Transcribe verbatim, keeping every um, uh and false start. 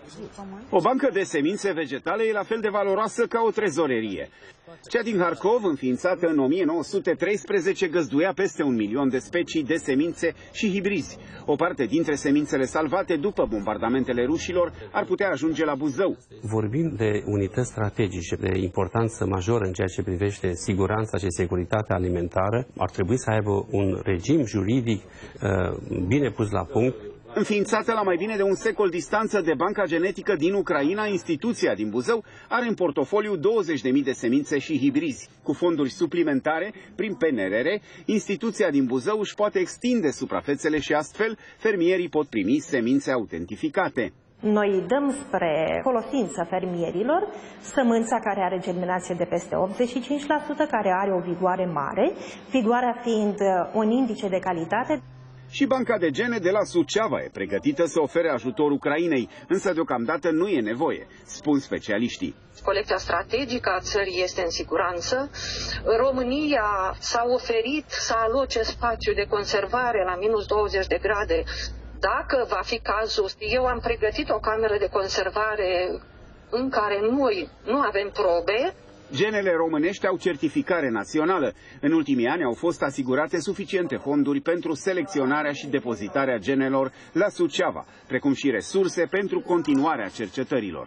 O bancă de semințe vegetale e la fel de valoroasă ca o trezorerie. Cea din Harkov, înființată în o mie nouă sute treisprezece, găzduia peste un milion de specii de semințe și hibrizi. O parte dintre semințele salvate după bombardamentele rușilor ar putea ajunge la Buzău. Vorbim de unități strategice de importanță majoră în ceea ce privește siguranța și securitatea alimentară. Ar trebui să aibă un regim juridic uh, bine pus la punct. Înființată la mai bine de un secol distanță de Banca Genetică din Ucraina, instituția din Buzău are în portofoliu douăzeci de mii de semințe și hibrizi. Cu fonduri suplimentare, prin P N R R, instituția din Buzău își poate extinde suprafețele și astfel fermierii pot primi semințe autentificate. Noi dăm spre folosință fermierilor sămânța care are germinație de peste optzeci și cinci la sută, care are o vigoare mare, vigoarea fiind un indice de calitate. Și banca de gene de la Suceava e pregătită să ofere ajutor Ucrainei, însă deocamdată nu e nevoie, spun specialiștii. Colecția strategică a țării este în siguranță. România s-a oferit să aloce spațiu de conservare la minus douăzeci de grade. Dacă va fi cazul, eu am pregătit o cameră de conservare în care noi nu avem probe. Genele românești au certificare națională. În ultimii ani au fost asigurate suficiente fonduri pentru selecționarea și depozitarea genelor la Suceava, precum și resurse pentru continuarea cercetărilor.